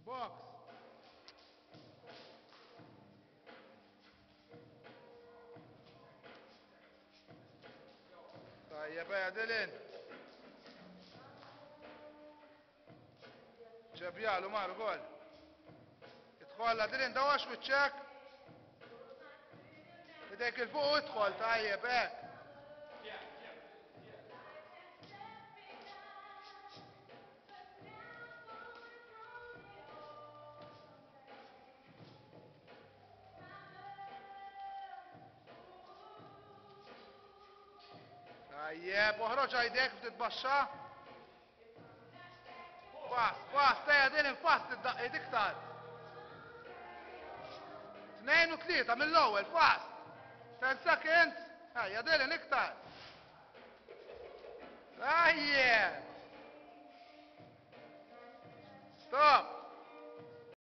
بوكس. طيب يا ديلين، جابياله ماله قول. ادخل يا ديلين دوش وتشك ايديك لفوق وادخل. طيب هيك. طيب واهرج ايديك بتتبشى. فاست يا ديلين فاست تدق ايديك تحت. 2 و3 من الاول فاست. 10 سكند. هاي يا ديلين اكتر. طيب ستوب.